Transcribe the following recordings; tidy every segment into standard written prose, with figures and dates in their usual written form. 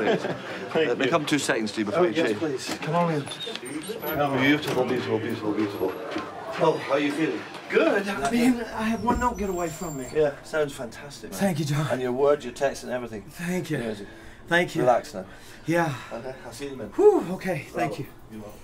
They come 2 seconds to you before you yes, change. please. Come on in. Beautiful, beautiful, beautiful, beautiful. Oh, how are you feeling? Good. I mean, I have one note get away from me. Yeah, sounds fantastic, man. Thank you, John. And your words, your text and everything. Thank you. Amazing. Thank you. Relax now. Yeah. Okay, I'll see you in a minute. Whew, okay, thank you. You're welcome.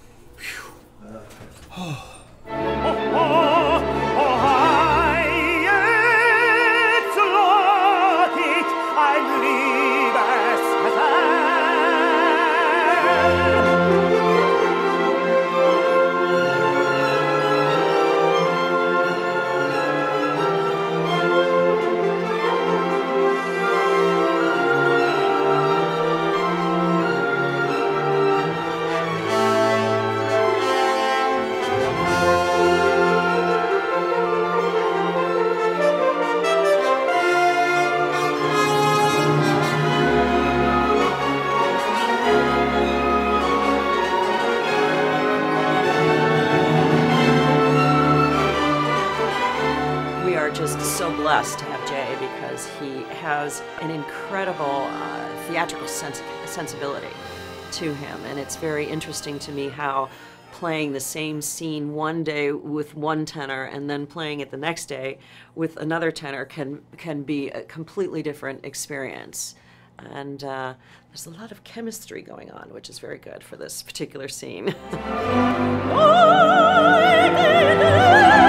Just so blessed to have Jay because he has an incredible theatrical sensibility to him, and it's very interesting to me how playing the same scene one day with one tenor and then playing it the next day with another tenor can be a completely different experience. And there's a lot of chemistry going on, which is very good for this particular scene.